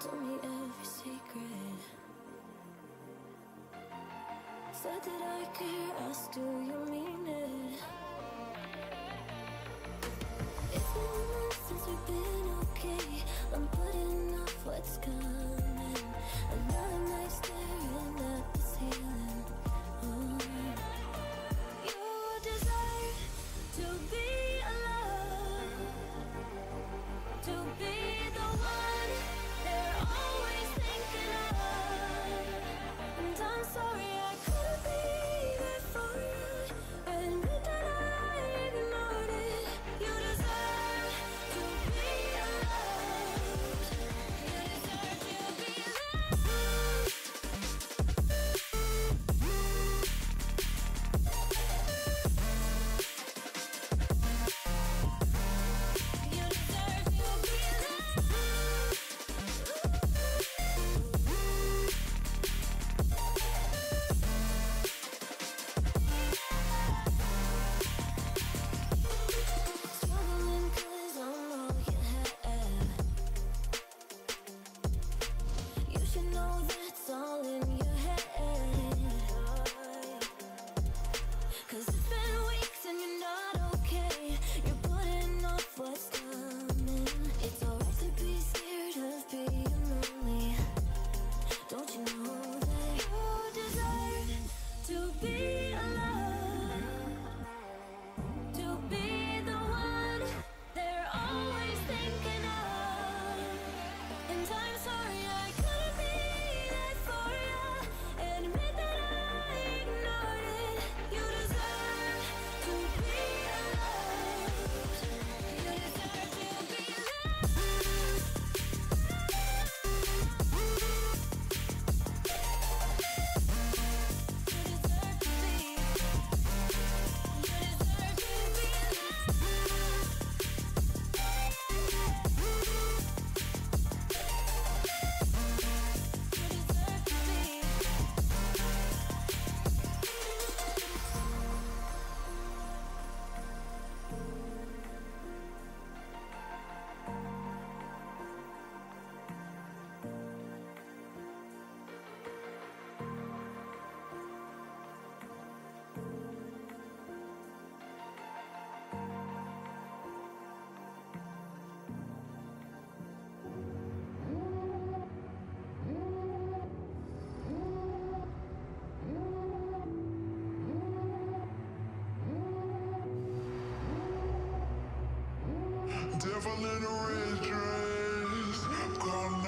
told me every secret. Said that I care, asked do you mean it? It's been months since we've been okay. I'm putting off what's coming. Another night staring at the ceiling. You deserve to be alone, to be the one they're always thinking of. And I'm sorry I couldn't be there for you. Admit that I ignored it. You deserve to be alone. You deserve to be loved. You deserve to be loved. Struggling 'cause I'm all you have. You should know that's all in your head. 'Cause it's been weeks and you're not okay. You're putting off what's coming. It's alright to be scared of being lonely. Don't you know that you deserve to be alone, to be the one they're always thinking of? And I'm sorry I couldn't be there for you. Admit that I ignored it. You deserve to be alone. You deserve to be loved. You deserve to be. You deserve to be loved. You deserve to be. Devil in a red dress, calling